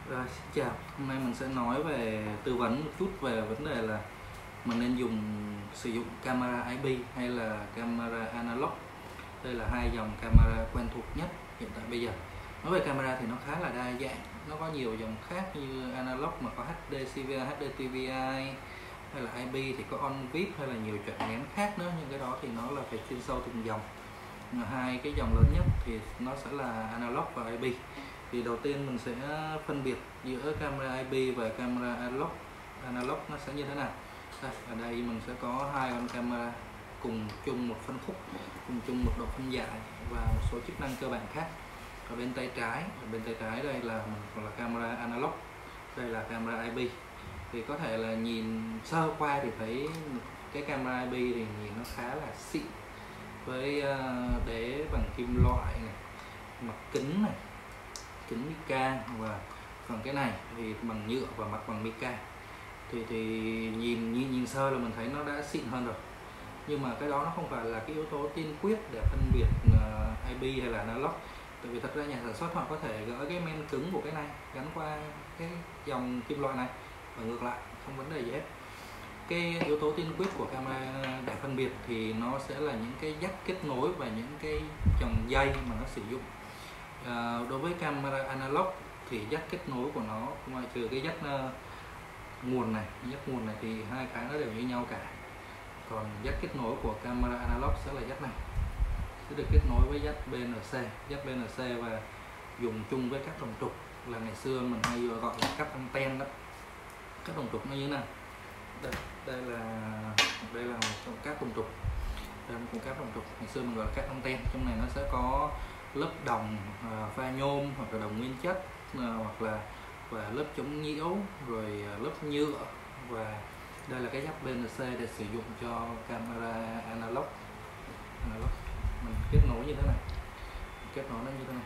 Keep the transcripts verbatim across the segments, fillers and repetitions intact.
Rồi, xin chào. Hôm nay mình sẽ nói về tư vấn một chút về vấn đề là mình nên dùng sử dụng camera i pê hay là camera analog. Đây là hai dòng camera quen thuộc nhất hiện tại bây giờ. Nói về camera thì nó khá là đa dạng, nó có nhiều dòng khác như analog mà có hát đê xê vê i, hát đê tê vê i, hay là i pê thì có on vip hay là nhiều chọn nén khác nữa, nhưng cái đó thì nó là phải chuyên sâu từng dòng. Hai cái dòng lớn nhất thì nó sẽ là analog và i pê. Thì đầu tiên mình sẽ phân biệt giữa camera i pê và camera analog analog nó sẽ như thế nào. Đây, ở đây mình sẽ có hai con camera cùng chung một phân khúc, cùng chung một độ phân giải và một số chức năng cơ bản khác. Ở bên tay trái, ở bên tay trái đây là mình là camera analog, đây là camera i pê. Thì có thể là nhìn sơ qua thì thấy cái camera i pê thì nhìn nó khá là xịn, với đế bằng kim loại này, mặt kính này, kính mica, và phần cái này thì bằng nhựa và mặt bằng mica. Thì thì nhìn nhìn nhìn sơ là mình thấy nó đã xịn hơn rồi, nhưng mà cái đó nó không phải là cái yếu tố tiên quyết để phân biệt uh, i pê hay là analog. Tại vì thật ra nhà sản xuất họ có thể gỡ cái men cứng của cái này gắn qua cái dòng kim loại này và ngược lại, không vấn đề gì hết. Cái yếu tố tiên quyết của camera để phân biệt thì nó sẽ là những cái jack kết nối và những cái dòng dây mà nó sử dụng. À, đối với camera analog thì jack kết nối của nó, ngoại trừ cái jack uh, nguồn này, jack nguồn này thì hai cái nó đều như nhau cả. Còn jack kết nối của camera analog sẽ là jack này, sẽ được kết nối với jack bê en xê, jack bê en xê và dùng chung với các đồng trục, là ngày xưa mình hay gọi là cáp anten đó. Các đồng trục nó như thế nào? Đây, đây là đây là một trong các đồng trục, đây là một cáp đồng trục, ngày xưa mình gọi là cáp anten. Trong này nó sẽ có lớp đồng uh, pha nhôm hoặc là đồng nguyên chất, uh, hoặc là và lớp chống nhiễu, rồi uh, lớp nhựa, và đây là cái jack bê en xê để sử dụng cho camera analog. analog mình kết nối như thế này, kết nối nó như thế này.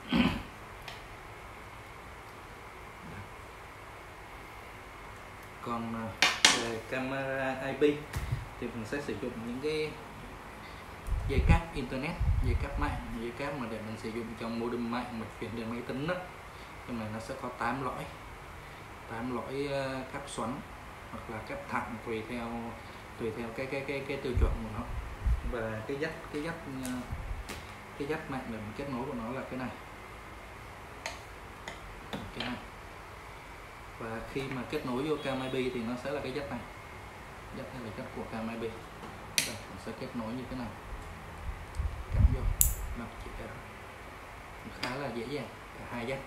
Còn uh, về camera i pê thì mình sẽ sử dụng những cái dây cáp internet, dây cáp mạng, dây cáp mà để mình sử dụng trong modem mạng mà chuyển đến máy tính đó. Trong này nó sẽ có tám lõi, tám lõi cáp xoắn hoặc là cáp thẳng, tùy theo tùy theo cái cái cái cái tiêu chuẩn của nó. Và cái jack cái jack cái jack mạng để mình kết nối của nó là cái này, cái này. Và khi mà kết nối vô cam i pê thì nó sẽ là cái jack này, jack này là jack của cam i pê. Đây, mình sẽ kết nối như thế này, cắm vô, nó chỉ khá là dễ dàng, cả hai jack.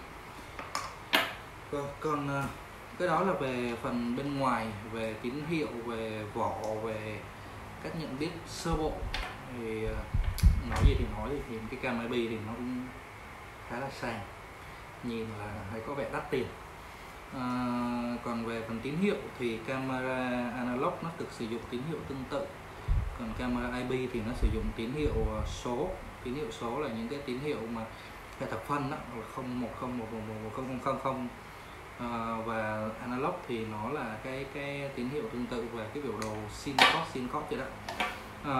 Còn, còn cái đó là về phần bên ngoài, về tín hiệu, về vỏ, về cách nhận biết sơ bộ. Thì nói gì thì nói thì cái cam i pê thì nó cũng khá là sang, nhìn là hay có vẻ đắt tiền. À, còn về phần tín hiệu thì camera analog nó được sử dụng tín hiệu tương tự, còn camera i pê thì nó sử dụng tín hiệu số. Tín hiệu số là những cái tín hiệu mà theo thập phân đó, không một không một một một không không không không. À, và analog thì nó là cái cái tín hiệu tương tự về cái biểu đồ sin cos sin cos vậy đó. À,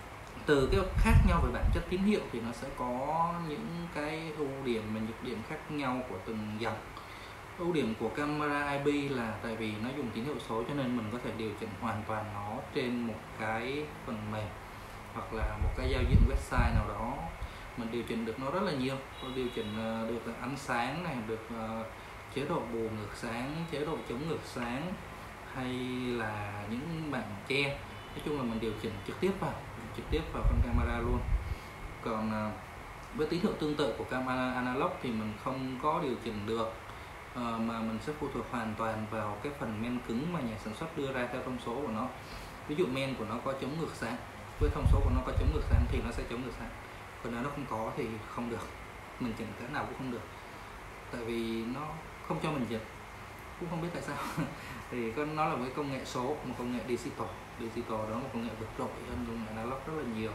từ cái khác nhau về bản chất tín hiệu thì nó sẽ có những cái ưu điểm và nhược điểm khác nhau của từng dòng. Ưu điểm của camera i pê là tại vì nó dùng tín hiệu số cho nên mình có thể điều chỉnh hoàn toàn nó trên một cái phần mềm hoặc là một cái giao diện website nào đó. Mình điều chỉnh được nó rất là nhiều, có điều chỉnh được ánh sáng này, được uh, chế độ bù ngược sáng, chế độ chống ngược sáng, hay là những bảng che. Nói chung là mình điều chỉnh trực tiếp vào trực tiếp vào con camera luôn. Còn uh, với tín hiệu tương tự của camera analog thì mình không có điều chỉnh được, uh, mà mình sẽ phụ thuộc hoàn toàn vào cái phần men cứng mà nhà sản xuất đưa ra theo thông số của nó. Ví dụ men của nó có chống ngược sáng, với thông số của nó có chống ngược sáng thì nó sẽ chống ngược sáng, còn nếu nó không có thì không được, mình chỉnh cái nào cũng không được, tại vì nó không cho mình chỉnh, cũng không biết tại sao. Thì nó là một cái công nghệ số, một công nghệ digital digital đó, một công nghệ vượt trội hơn công nghệ analog rất là nhiều.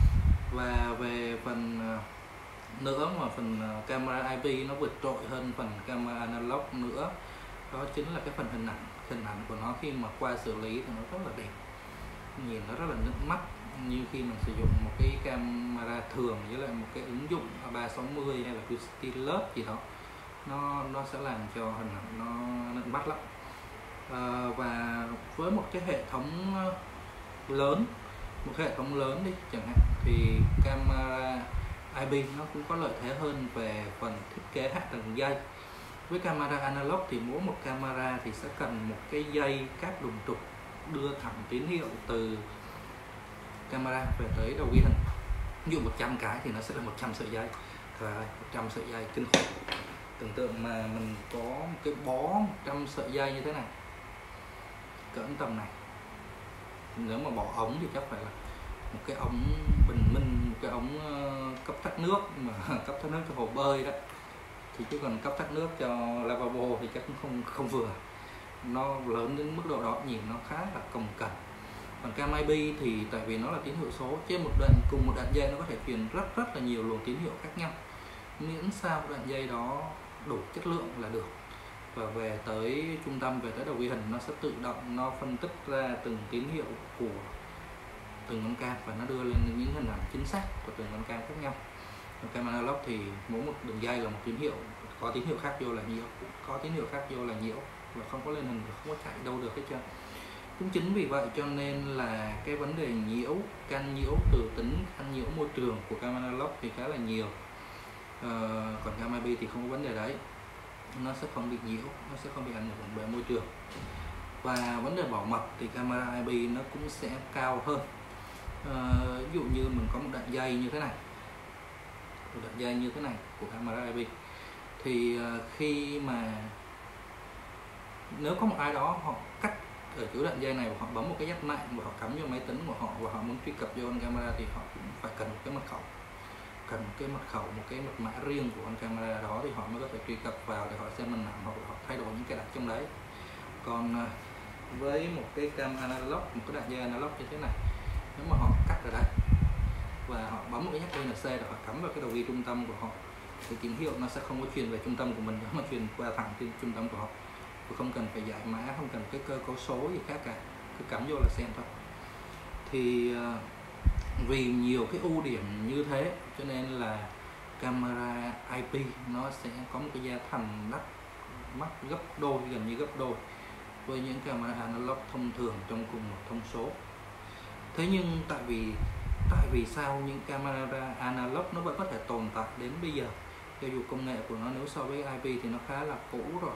Và về phần nữa mà phần camera i pê nó vượt trội hơn phần camera analog nữa, đó chính là cái phần hình ảnh. Hình ảnh của nó khi mà qua xử lý thì nó rất là đẹp, nhìn nó rất là nức mắt, như khi mình sử dụng một cái camera thường với lại một cái ứng dụng ba sáu mươi hay là stylus gì đó, nó nó sẽ làm cho hình ảnh nó nịnh mắt lắm. À, và với một cái hệ thống lớn một cái hệ thống lớn đi chẳng hạn thì camera i pê nó cũng có lợi thế hơn về phần thiết kế hạ tầng dây. Với camera analog thì mỗi một camera thì sẽ cần một cái dây cáp đùng trục đưa thẳng tín hiệu từ camera về tới đầu ghi hình. Ví dụ một trăm cái thì nó sẽ là một trăm sợi dây, và một trăm sợi dây kinh khủng. Tưởng tượng mà mình có một cái bó một trăm sợi dây như thế này, cỡ tầm này, nếu mà bỏ ống thì chắc phải là một cái ống bình minh, một cái ống uh, cấp thoát nước, mà cấp thoát nước cho hồ bơi đó, thì chứ còn cấp thoát nước cho lavabo thì chắc cũng không không vừa, nó lớn đến mức độ đó, nhìn nó khá là cồng kềnh. Còn cam i pê thì tại vì nó là tín hiệu số, trên một đoạn cùng một đoạn dây nó có thể truyền rất rất là nhiều luồng tín hiệu khác nhau, miễn sao đoạn dây đó đủ chất lượng là được. Và về tới trung tâm, về tới đầu ghi hình, nó sẽ tự động nó phân tích ra từng tín hiệu của từng con cam và nó đưa lên những hình ảnh chính xác của từng con cam khác nhau. Còn cam analog thì mỗi một đường dây là một tín hiệu, có tín hiệu khác vô là nhiễu, có tín hiệu khác vô là nhiễu, và không có lên hình, không có chạy đâu được hết trơn. Cũng chính vì vậy cho nên là cái vấn đề nhiễu, can nhiễu từ tính, can nhiễu môi trường của cam analog thì khá là nhiều. À, còn cam i pê thì không có vấn đề đấy, nó sẽ không bị nhiễu, nó sẽ không bị ảnh hưởng bởi môi trường. Và vấn đề bảo mật thì camera i pê nó cũng sẽ cao hơn. À, ví dụ như mình có một đoạn dây như thế này, một đoạn dây như thế này của camera i pê, thì khi mà nếu có một ai đó họ cắt ở chỗ đoạn dây này và họ bấm một cái dắt mạnh và họ cắm vô máy tính của họ và họ muốn truy cập vô con camera thì họ cũng phải cần một cái mật khẩu, cần một cái mật khẩu, một cái mật mã riêng của con camera đó thì họ mới có thể truy cập vào để họ xem hình ảnh hoặc họ thay đổi những cái đặt trong đấy. Còn với một cái cam analog, một cái đoạn dây analog như thế này, nếu mà họ cắt ở đây và họ bấm một cái nhắc rờ xê để họ cắm vào cái đầu ghi trung tâm của họ thì tín hiệu nó sẽ không có truyền về trung tâm của mình, nó truyền qua thẳng trên trung tâm của họ, và không cần phải giải mã, không cần cái cơ cấu số gì khác cả, cứ cắm vô là xem thôi. Thì vì nhiều cái ưu điểm như thế cho nên là camera i pê nó sẽ có một cái giá thành đắt, mắc gấp đôi, gần như gấp đôi với những camera analog thông thường trong cùng một thông số. Thế nhưng tại vì tại vì sao những camera analog nó vẫn có thể tồn tại đến bây giờ, cho dù công nghệ của nó nếu so với i pê thì nó khá là cũ rồi.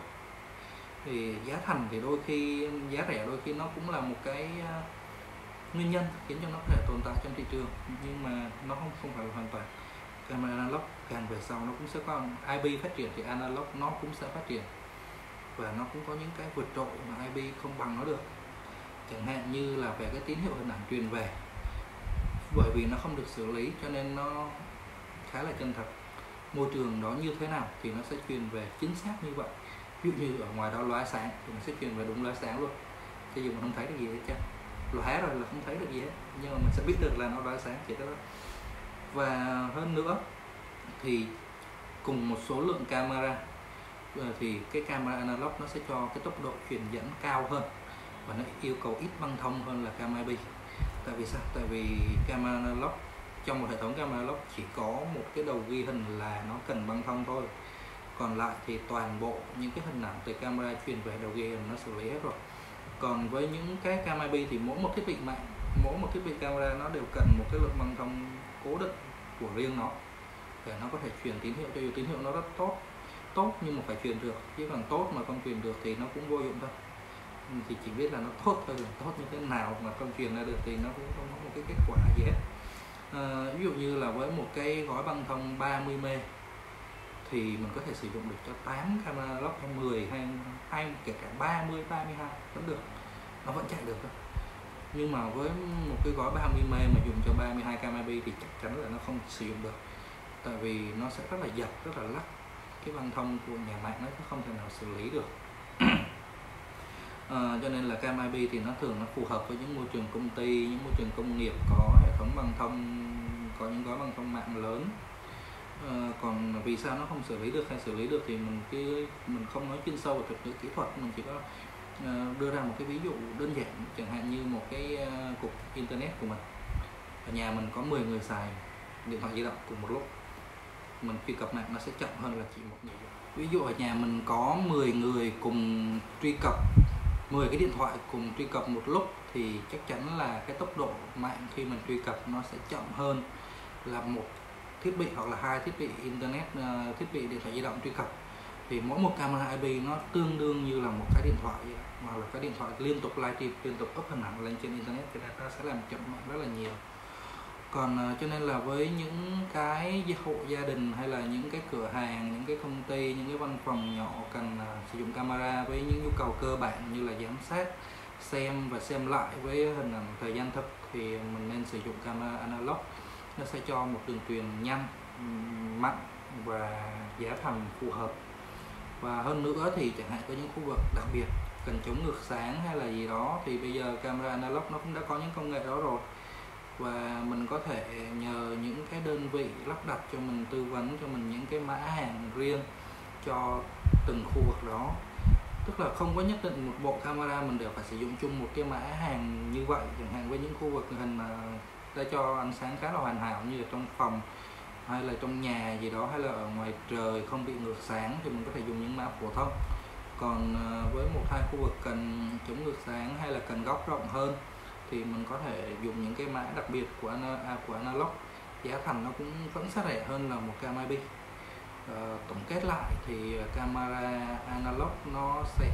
Thì giá thành thì đôi khi giá rẻ, đôi khi nó cũng là một cái nguyên nhân khiến cho nó có thể tồn tại trong thị trường, nhưng mà nó không không phải là hoàn toàn. Camera analog càng về sau nó cũng sẽ có, i pê phát triển thì analog nó cũng sẽ phát triển, và nó cũng có những cái vượt trội mà i pê không bằng nó được. Chẳng hạn như là về cái tín hiệu hình ảnh truyền về, bởi vì nó không được xử lý cho nên nó khá là chân thật. Môi trường đó như thế nào thì nó sẽ truyền về chính xác như vậy. Ví dụ như ở ngoài đó lóa sáng thì nó sẽ truyền về đúng lóa sáng luôn, cho dù mình không thấy được gì hết chứ, lóa rồi là không thấy được gì hết, nhưng mà mình sẽ biết được là nó lóa sáng chỉ đó. Và hơn nữa thì cùng một số lượng camera thì cái camera analog nó sẽ cho cái tốc độ truyền dẫn cao hơn và nó yêu cầu ít băng thông hơn là cam i pê. Tại vì sao? Tại vì camera analog, trong một hệ thống camera analog chỉ có một cái đầu ghi hình là nó cần băng thông thôi, còn lại thì toàn bộ những cái hình ảnh từ camera truyền về đầu ghi hình nó xử lý hết rồi. Còn với những cái cam i pê thì mỗi một thiết bị mạng, mỗi một thiết bị camera nó đều cần một cái lượng băng thông cố định của riêng nó để nó có thể truyền tín hiệu, cho dù tín hiệu nó rất tốt tốt nhưng mà phải truyền được, chứ còn tốt mà không truyền được thì nó cũng vô dụng thôi. Thì chỉ biết là nó tốt thôi, là tốt như thế nào mà không truyền ra được thì nó cũng không có một cái kết quả gì hết. À, ví dụ như là với một cái gói băng thông ba mươi mê thì mình có thể sử dụng được cho tám camera analog hay mười hay hay kể cả ba mươi, ba mươi hai vẫn được, nó vẫn chạy được thôi. Nhưng mà với một cái gói ba mươi mê mà dùng cho ba mươi hai cam i pê thì chắc chắn là nó không sử dụng được, tại vì nó sẽ rất là dập, rất là lắc, cái băng thông của nhà mạng nó không thể nào xử lý được. À, cho nên là cam i pê thì nó thường nó phù hợp với những môi trường công ty, những môi trường công nghiệp có hệ thống băng thông, có những gói băng thông mạng lớn. À, còn vì sao nó không xử lý được hay xử lý được thì mình cứ mình không nói chuyên sâu về thuật ngữ kỹ thuật, mình chỉ có uh, đưa ra một cái ví dụ đơn giản, chẳng hạn như một cái uh, cục internet của mình, ở nhà mình có mười người xài điện thoại di động cùng một lúc, mình truy cập mạng nó sẽ chậm hơn là chỉ một người dùng. Ví dụ ở nhà mình có mười người cùng truy cập, mười cái điện thoại cùng truy cập một lúc thì chắc chắn là cái tốc độ mạng khi mình truy cập nó sẽ chậm hơn là một thiết bị hoặc là hai thiết bị internet, uh, thiết bị điện thoại di động truy cập. Thì mỗi một camera i pê nó tương đương như là một cái điện thoại, hoặc là cái điện thoại liên tục livestream, liên tục up hình ảnh lên trên internet, cho nên nó sẽ làm chậm mạng rất là nhiều. Còn uh, cho nên là với những cái hộ gia đình hay là những cái cửa hàng, những cái công ty, những cái văn phòng nhỏ cần uh, sử dụng camera với những nhu cầu cơ bản như là giám sát, xem và xem lại với hình ảnh thời gian thực thì mình nên sử dụng camera analog. Nó sẽ cho một đường truyền nhanh, mạnh và giá thành phù hợp. Và hơn nữa thì chẳng hạn có những khu vực đặc biệt cần chống ngược sáng hay là gì đó thì bây giờ camera analog nó cũng đã có những công nghệ đó rồi, và mình có thể nhờ những cái đơn vị lắp đặt cho mình, tư vấn cho mình những cái mã hàng riêng cho từng khu vực đó. Tức là không có nhất định một bộ camera mình đều phải sử dụng chung một cái mã hàng như vậy. Chẳng hạn với những khu vực hình mà đã cho ánh sáng khá là hoàn hảo như là trong phòng hay là trong nhà gì đó, hay là ở ngoài trời không bị ngược sáng thì mình có thể dùng những mã phổ thông. Còn với một hai khu vực cần chống ngược sáng hay là cần góc rộng hơn thì mình có thể dùng những cái mã đặc biệt của của analog. Giá thành nó cũng vẫn sẽ rẻ hơn là một cam i pê. Uh, tổng kết lại thì camera analog nó sẽ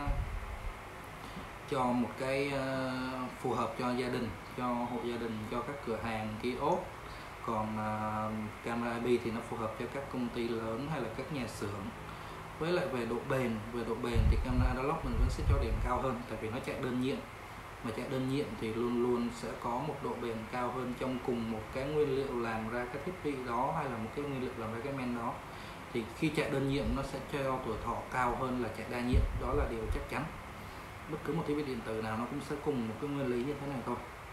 cho một cái uh, phù hợp cho gia đình, cho hộ gia đình, cho các cửa hàng kiosk. Còn uh, camera i pê thì nó phù hợp cho các công ty lớn hay là các nhà xưởng. Với lại về độ bền, về độ bền thì camera analog mình vẫn sẽ cho điểm cao hơn, tại vì nó chạy đơn nhiệm. Mà chạy đơn nhiệm thì luôn luôn sẽ có một độ bền cao hơn trong cùng một cái nguyên liệu làm ra cái thiết bị đó, hay là một cái nguyên liệu làm ra cái men đó. Thì khi chạy đơn nhiệm nó sẽ cho tuổi thọ cao hơn là chạy đa nhiệm, đó là điều chắc chắn. Bất cứ một thiết bị điện tử nào nó cũng sẽ cùng một cái nguyên lý như thế này thôi.